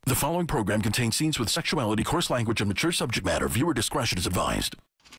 The following program contains scenes with sexuality, coarse language, and mature subject matter. Viewer discretion is advised.